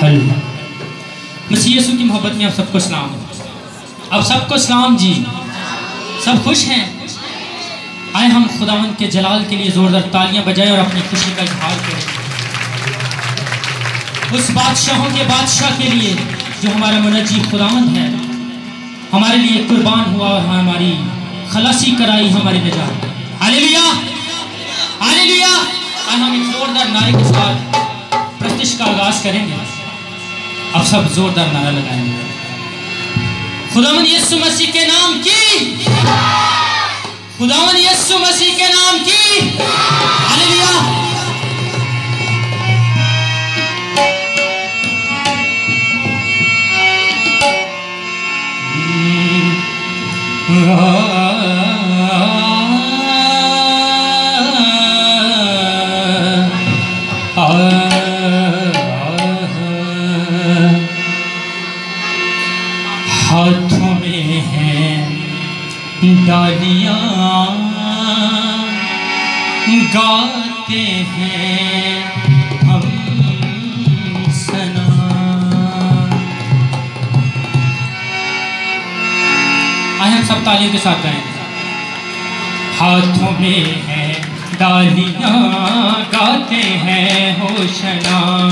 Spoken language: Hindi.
हल्ला। मसीह यीशु की मोहब्बत में आप सबको सलाम। अब सबको सलाम जी। सब खुश हैं? आए हम खुदावंद के जलाल के लिए ज़ोरदार तालियां बजाएं और अपनी खुशी का इजहार करें उस बादशाहों के बादशाह के लिए जो हमारा मुनज्जी खुदावंद है, हमारे लिए कुर्बान हुआ और हमारी खलासी कराई, हमारी निजात। Hallelujah hallelujah. आज हम एक जोरदार नारे के साथ प्रस्तुति का आगाज करेंगे। अब सब जोरदार नारा लगाएंगे। खुदावंद यीशु मसीह के नाम की, खुदावंद यीशु मसीह के नाम की हालेलुया। हाथों में हैं डालियां, गाते हैं हम सना। आए हम सब तालियों के साथ गाएं। हाथों में हैं डालियां, गाते हैं होशना।